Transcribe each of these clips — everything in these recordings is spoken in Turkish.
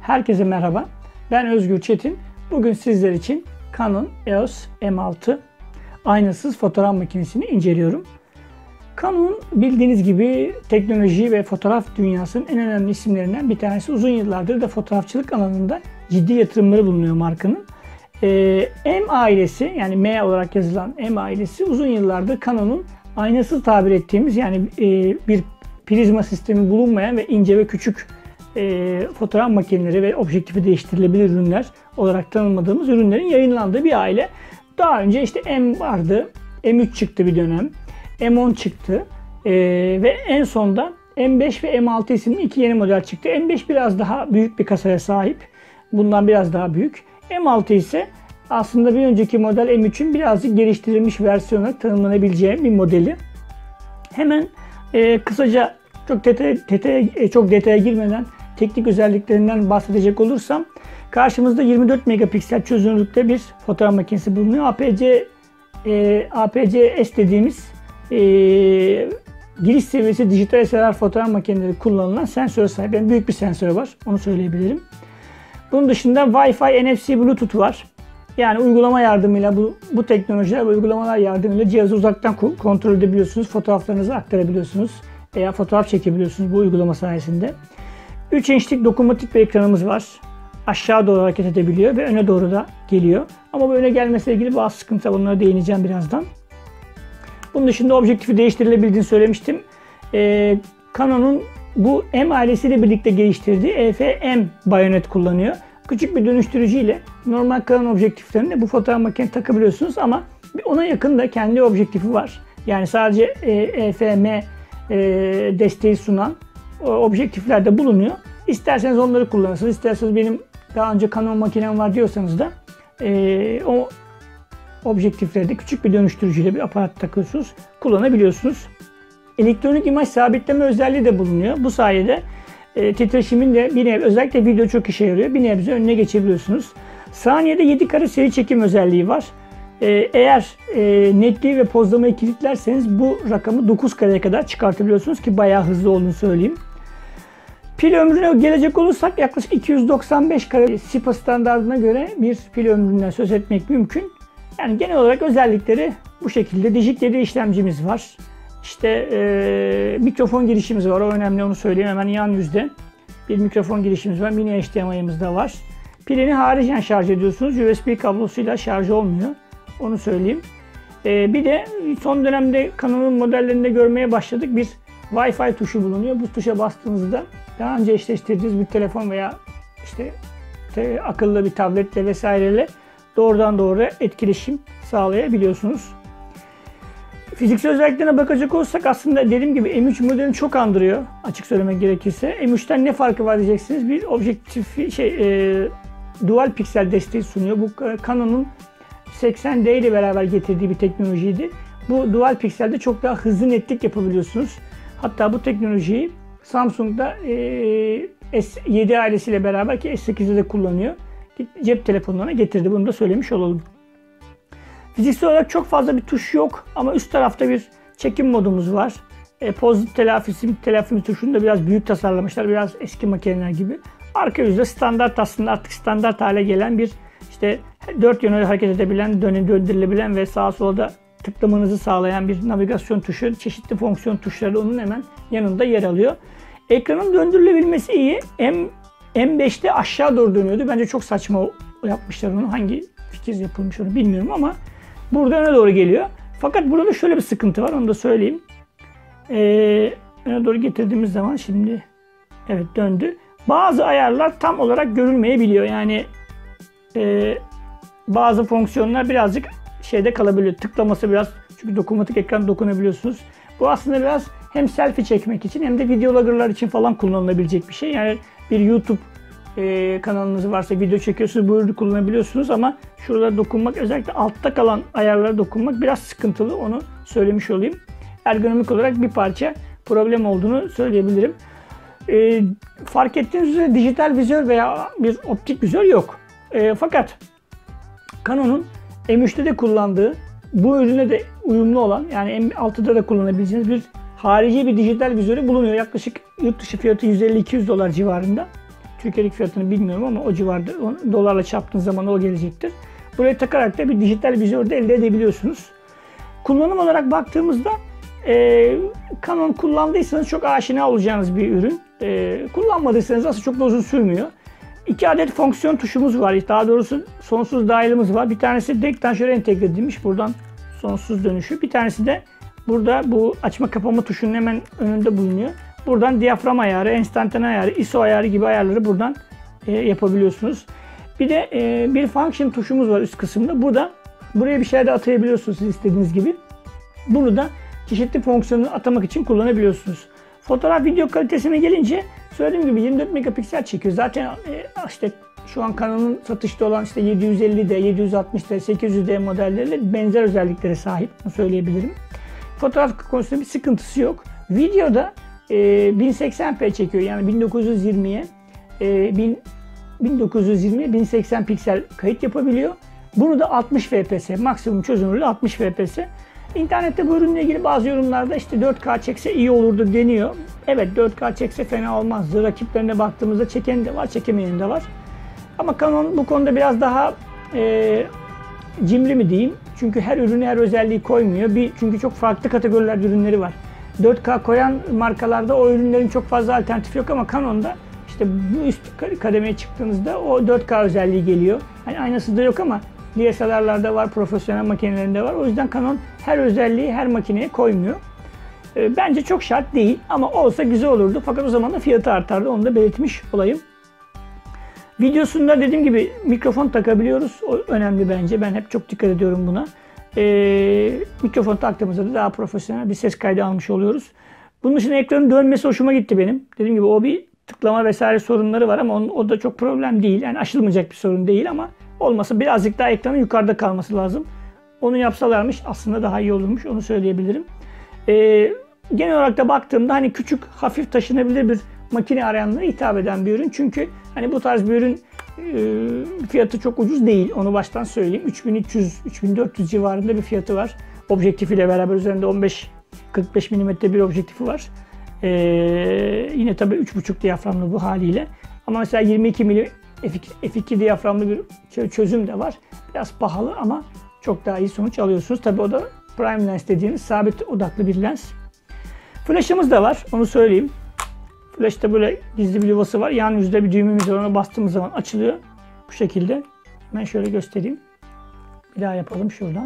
Herkese merhaba. Ben Özgür Çetin. Bugün sizler için Canon EOS M6 aynasız fotoğraf makinesini inceliyorum. Canon bildiğiniz gibi teknoloji ve fotoğraf dünyasının en önemli isimlerinden bir tanesi. Uzun yıllardır da fotoğrafçılık alanında ciddi yatırımları bulunuyor markanın. M ailesi, yani M olarak yazılan M ailesi uzun yıllardır Canon'un aynasız tabir ettiğimiz, yani bir prizma sistemi bulunmayan ve ince ve küçük fotoğraf makineleri ve objektifi değiştirilebilir ürünler olarak tanımladığımız ürünlerin yayınlandığı bir aile. Daha önce işte M vardı, M3 çıktı bir dönem, M10 çıktı ve en sonda M5 ve M6 isimli iki yeni model çıktı. M5 biraz daha büyük bir kasaya sahip, bundan biraz daha büyük. M6 ise aslında bir önceki model M3'ün birazcık geliştirilmiş versiyonu tanımlanabileceği bir modeli. Hemen kısaca çok detaya girmeden teknik özelliklerinden bahsedecek olursam, karşımızda 24 megapiksel çözünürlükte bir fotoğraf makinesi bulunuyor. APC-S dediğimiz giriş seviyesi dijital SLR fotoğraf makineleri kullanılan sensöre sahip. Yani büyük bir sensörü var, onu söyleyebilirim. Bunun dışında Wi-Fi, NFC, Bluetooth var. Yani uygulama yardımıyla bu teknolojiler ve uygulamalar yardımıyla cihazı uzaktan kontrol edebiliyorsunuz. Fotoğraflarınızı aktarabiliyorsunuz veya fotoğraf çekebiliyorsunuz bu uygulama sayesinde. 3 inçlik dokunmatik bir ekranımız var. Aşağı doğru hareket edebiliyor ve öne doğru da geliyor. Ama bu öne gelmesiyle ilgili bazı sıkıntı, bunlara değineceğim birazdan. Bunun dışında objektifi değiştirilebildiğini söylemiştim. Canon'un bu M ailesiyle birlikte geliştirdiği EF-M bayonet kullanıyor. Küçük bir dönüştürücüyle normal Canon objektiflerine bu fotoğraf makinesine takabiliyorsunuz ama ona yakın da kendi objektifi var. Yani sadece EF-M desteği sunan objektifler de bulunuyor. İsterseniz onları kullanırsınız. İsterseniz benim daha önce Canon makinem var diyorsanız da o objektifleri de küçük bir dönüştürücüyle bir aparat takıyorsunuz, kullanabiliyorsunuz. Elektronik imaj sabitleme özelliği de bulunuyor. Bu sayede titreşimin de bir nebze, özellikle video çok işe yarıyor, bir nebze önüne geçebiliyorsunuz. Saniyede 7 kare seri çekim özelliği var. Eğer netliği ve pozlamayı kilitlerseniz bu rakamı 9 kareye kadar çıkartabiliyorsunuz ki bayağı hızlı olduğunu söyleyeyim. Pil ömrüne gelecek olursak yaklaşık 295 kare SIPA standartına göre bir pil ömründen söz etmek mümkün. Yani genel olarak özellikleri bu şekilde. Dijik 7 işlemcimiz var. İşte mikrofon girişimiz var. O önemli, onu söyleyeyim. Hemen yan yüzde bir mikrofon girişimiz var. Mini HDMI'miz de var. Pilini haricen şarj ediyorsunuz. USB kablosuyla şarj olmuyor. Onu söyleyeyim. Bir de son dönemde Canon'un modellerinde görmeye başladık. Bir Wi-Fi tuşu bulunuyor. Bu tuşa bastığınızda daha önce eşleştirdiğiniz bir telefon veya işte akıllı bir tabletle vesaireyle doğrudan doğruya etkileşim sağlayabiliyorsunuz. Fiziksel özelliklerine bakacak olursak aslında dediğim gibi M3 modelini çok andırıyor, açık söylemek gerekirse. M3'ten ne farkı var diyeceksiniz. Bir objektif dual piksel desteği sunuyor. Bu Canon'un 80D ile beraber getirdiği bir teknolojiydi. Bu dual pikselde çok daha hızlı netlik yapabiliyorsunuz. Hatta bu teknolojiyi Samsung'da S7 ailesiyle beraber, ki S8'de de kullanıyor, cep telefonlarına getirdi. Bunu da söylemiş olalım. Fiziksel olarak çok fazla bir tuş yok ama üst tarafta bir çekim modumuz var. Poz telafisi tuşunu da biraz büyük tasarlamışlar, biraz eski makineler gibi. Arka yüzde standart, aslında artık standart hale gelen bir işte 4 yöne hareket edebilen, döndürülebilen ve sağa sola da tıklamanızı sağlayan bir navigasyon tuşu. Çeşitli fonksiyon tuşları onun hemen yanında yer alıyor. Ekranın döndürülebilmesi iyi. M5'te aşağı doğru dönüyordu. Bence çok saçma yapmışlar onu. Hangi fikir yapılmış onu bilmiyorum ama burada öne doğru geliyor. Fakat burada şöyle bir sıkıntı var, onu da söyleyeyim. Öne doğru getirdiğimiz zaman şimdi evet döndü. Bazı ayarlar tam olarak görülmeyebiliyor. Yani bazı fonksiyonlar birazcık şeyde kalabiliyor. Tıklaması biraz, çünkü dokunmatik ekran dokunabiliyorsunuz. Bu aslında biraz hem selfie çekmek için hem de videologgerlar için falan kullanılabilecek bir şey. Yani bir YouTube kanalınız varsa, video çekiyorsunuz, bu ürünü kullanabiliyorsunuz ama şurada dokunmak, özellikle altta kalan ayarlara dokunmak biraz sıkıntılı, onu söylemiş olayım. Ergonomik olarak bir parça problem olduğunu söyleyebilirim. Fark ettiğiniz üzere dijital vizör veya bir optik vizör yok. Fakat Canon'un M3'te de kullandığı, bu ürüne de uyumlu olan, yani M6'da da kullanabileceğiniz harici bir dijital vizörü bulunuyor. Yaklaşık yurt dışı fiyatı $150-200 civarında. Türkiye'deki fiyatını bilmiyorum ama o civarda, dolarla çarptığın zaman o gelecektir. Buraya takarak da bir dijital vizör de elde edebiliyorsunuz. Kullanım olarak baktığımızda Canon kullandıysanız çok aşina olacağınız bir ürün. Kullanmadıysanız aslında çok da uzun sürmüyor. 2 adet fonksiyon tuşumuz var. Daha doğrusu sonsuz dial'ımız var. Bir tanesi dektanşöre entegre edilmiş. Buradan sonsuz dönüşü. Bir tanesi de burada bu açma kapama tuşunun hemen önünde bulunuyor. Buradan diyafram ayarı, enstantane ayarı, ISO ayarı gibi ayarları buradan yapabiliyorsunuz. Bir de bir function tuşumuz var üst kısımda. Buraya bir şeyler de atayabiliyorsunuz siz istediğiniz gibi. Bunu da çeşitli fonksiyonu atamak için kullanabiliyorsunuz. Fotoğraf video kalitesine gelince söylediğim gibi 24 megapiksel çekiyor. Zaten işte şu an Canon'un satışta olan işte 750D, 760D, 800D modelleriyle benzer özelliklere sahip. Bunu söyleyebilirim. Fotoğraf konusunda bir sıkıntısı yok. Videoda 1080p çekiyor. Yani 1920'ye 1080 piksel kayıt yapabiliyor. Bunu da 60 fps, maksimum çözünürlüğü 60 fps. İnternette bu ürünle ilgili bazı yorumlarda işte 4K çekse iyi olurdu deniyor. Evet, 4K çekse fena olmazdı. Rakiplerine baktığımızda çeken de var, çekemeyen de var. Ama Canon bu konuda biraz daha cimri mi diyeyim? Çünkü her ürünü her özelliği koymuyor. Çünkü çok farklı kategorilerde ürünleri var. 4K koyan markalarda o ürünlerin çok fazla alternatifi yok ama Canon'da işte bu üst kademeye çıktığınızda o 4K özelliği geliyor. Hani aynısı da yok ama DSLR'larda var, profesyonel makinelerinde var. O yüzden Canon her özelliği her makineye koymuyor. Bence çok şart değil ama olsa güzel olurdu. Fakat o zaman da fiyatı artardı. Onu da belirtmiş olayım. Videosunda dediğim gibi mikrofon takabiliyoruz. O önemli bence. Ben hep çok dikkat ediyorum buna. Mikrofon taktığımızda da daha profesyonel bir ses kaydı almış oluyoruz. Bunun dışında ekranın dönmesi hoşuma gitti benim. Dediğim gibi o bir tıklama vesaire sorunları var ama o da çok problem değil. Yani aşılmayacak bir sorun değil ama olmasa birazcık daha ekranın yukarıda kalması lazım. Onu yapsalarmış aslında daha iyi olurmuş. Onu söyleyebilirim. Genel olarak da baktığımda hani küçük, hafif taşınabilir bir makine arayanlara hitap eden bir ürün. Çünkü hani bu tarz bir ürün fiyatı çok ucuz değil. Onu baştan söyleyeyim. 3300-3400 civarında bir fiyatı var. Objektifiyle beraber üzerinde 15-45 mm bir objektifi var. Yine tabii 3.5 diyaframlı bu haliyle. Ama mesela 22 mm f2 diyaframlı bir çözüm de var. Biraz pahalı ama çok daha iyi sonuç alıyorsunuz. Tabii o da prime lens dediğimiz sabit odaklı bir lens. Flash'ımız da var. Onu söyleyeyim. Flash'ta böyle gizli bir yuvası var. Yan yüzde bir düğmemiz var. Ona bastığımız zaman açılıyor. Bu şekilde. Hemen şöyle göstereyim. Bir daha yapalım şuradan.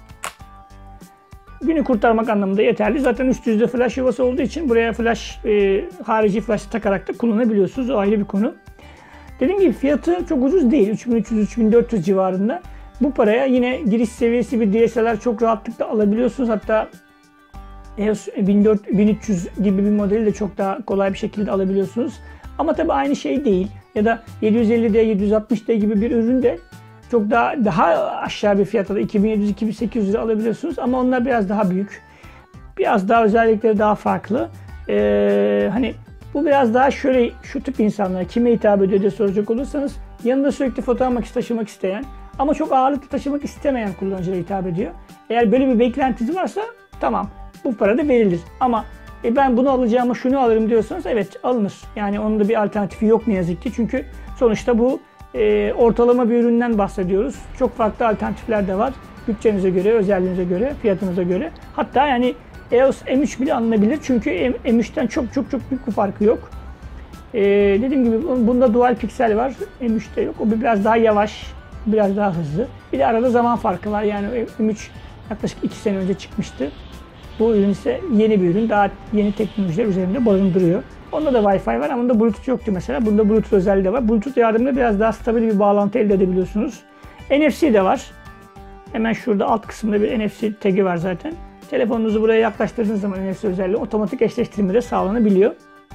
Günü kurtarmak anlamında yeterli. Zaten üst yüzde flash yuvası olduğu için buraya harici flash takarak da kullanabiliyorsunuz. O ayrı bir konu. Dediğim gibi fiyatı çok ucuz değil. 3300-3400 civarında. Bu paraya yine giriş seviyesi bir DSLR çok rahatlıkla alabiliyorsunuz. Hatta EOS 1300 gibi bir modeli de çok daha kolay bir şekilde alabiliyorsunuz. Ama tabii aynı şey değil. Ya da 750D, 760D gibi bir ürün de çok daha aşağı bir fiyata da 2700-2800 lira alabiliyorsunuz. Ama onlar biraz daha büyük. Biraz daha özellikleri daha farklı. Hani bu biraz daha şöyle şu tip insanlara kime hitap ediyor diye soracak olursanız yanında sürekli fotoğraf makinesi taşımak isteyen ama çok ağırlıklı taşımak istemeyen kullanıcılara hitap ediyor. Eğer böyle bir beklentiniz varsa tamam bu para da verilir. Ama ben bunu alacağıma şunu alırım diyorsanız evet alınır. Yani onun da bir alternatifi yok ne yazık ki. Çünkü sonuçta bu ortalama bir üründen bahsediyoruz. Çok farklı alternatifler de var. Bütçenize göre, özelliğinize göre, fiyatınıza göre. Hatta yani EOS M3 bile alınabilir. Çünkü M3'ten çok büyük bir farkı yok. Dediğim gibi bunda dual piksel var. M3'te yok. O biraz daha yavaş, biraz daha hızlı. Bir de arada zaman farkı var. Yani M3 yaklaşık 2 sene önce çıkmıştı. Bu ürün ise yeni bir ürün. Daha yeni teknolojiler üzerinde barındırıyor. Onda da Wi-Fi var ama bunda Bluetooth yoktu mesela. Bunda Bluetooth özelliği de var. Bluetooth yardımıyla biraz daha stabil bir bağlantı elde edebiliyorsunuz. NFC de var. Hemen şurada alt kısımda bir NFC tagi var zaten. Telefonunuzu buraya yaklaştırdığınız zaman NFC özelliği otomatik eşleştirme de sağlanabiliyor.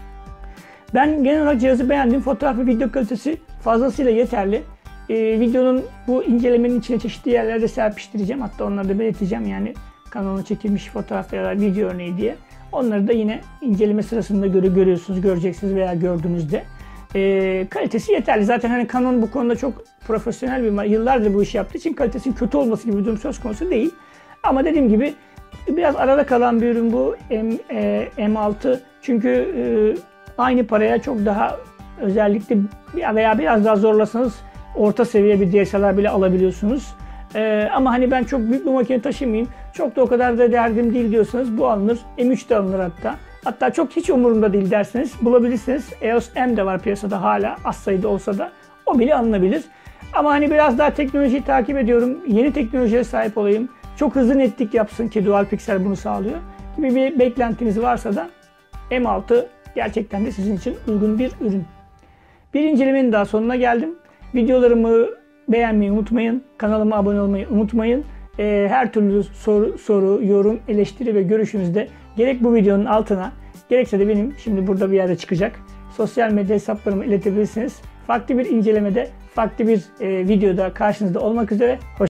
Ben genel olarak cihazı beğendim. Fotoğraf ve video kalitesi fazlasıyla yeterli. Videonun bu incelemenin içine çeşitli yerlerde serpiştireceğim. Hatta onları da belirteceğim. Yani Canon'un çekilmiş fotoğraf ya da video örneği diye. Onları da yine inceleme sırasında görüyorsunuz, göreceksiniz veya gördüğünüzde. Kalitesi yeterli. Zaten hani Canon bu konuda çok profesyonel bir yıllardır bu işi yaptığı için kalitesinin kötü olması gibi bir durum söz konusu değil. Ama dediğim gibi biraz arada kalan bir ürün bu M6. Çünkü aynı paraya çok daha Özellikle veya biraz daha zorlasanız orta seviye bir DSLR bile alabiliyorsunuz. Ama hani ben çok büyük bir makine taşımayayım, çok da o kadar da derdim değil diyorsanız bu alınır. M3 de alınır hatta. Hatta çok hiç umurumda değil derseniz bulabilirsiniz. EOS M de var piyasada hala, az sayıda olsa da o bile alınabilir. Ama hani biraz daha teknolojiyi takip ediyorum, yeni teknolojiye sahip olayım, çok hızlı netlik yapsın ki Dual Pixel bunu sağlıyor gibi bir beklentiniz varsa da M6 gerçekten de sizin için uygun bir ürün. Bir incelemenin daha sonuna geldim. Videolarımı beğenmeyi unutmayın. Kanalıma abone olmayı unutmayın. Her türlü soru, yorum, eleştiri ve görüşünüzü de gerek bu videonun altına gerekse de benim şimdi burada bir yerde çıkacak sosyal medya hesaplarımı iletebilirsiniz. Farklı bir incelemede, farklı bir videoda karşınızda olmak üzere.